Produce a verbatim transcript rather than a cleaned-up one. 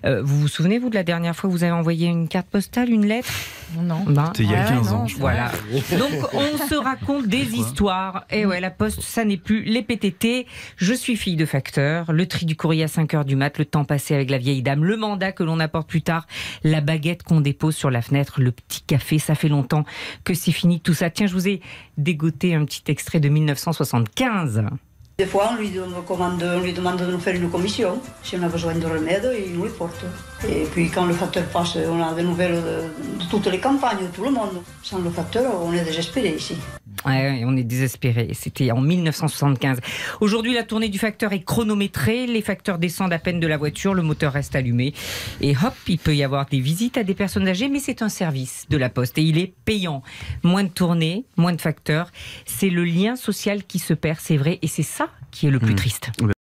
Euh, vous vous souvenez, vous, de la dernière fois que vous avez envoyé une carte postale, une lettre? Non. Ben, C'était il y a Ouais, quinze non, ans. c'est voilà. Donc, on se raconte des histoires. Et ouais, la poste, ça n'est plus les P T T. Je suis fille de facteur. Le tri du courrier à cinq heures du mat, le temps passé avec la vieille dame, le mandat que l'on apporte plus tard, la baguette qu'on dépose sur la fenêtre, le petit café. Ça fait longtemps que c'est fini tout ça. Tiens, je vous ai dégoté un petit extrait de mille neuf cent soixante-quinze. Des fois, on lui, demande, on lui demande de nous faire une commission. Si on a besoin de remèdes, il nous les porte. Et puis quand le facteur passe, on a des nouvelles de, de toutes les campagnes, de tout le monde. Sans le facteur, on est désespéré ici. Ouais, on est désespéré. C'était en mille neuf cent soixante-quinze. Aujourd'hui, la tournée du facteur est chronométrée. Les facteurs descendent à peine de la voiture, le moteur reste allumé. Et hop, il peut y avoir des visites à des personnes âgées, mais c'est un service de la Poste et il est payant. Moins de tournées, moins de facteurs. C'est le lien social qui se perd, c'est vrai, et c'est ça qui est le plus Mmh. triste.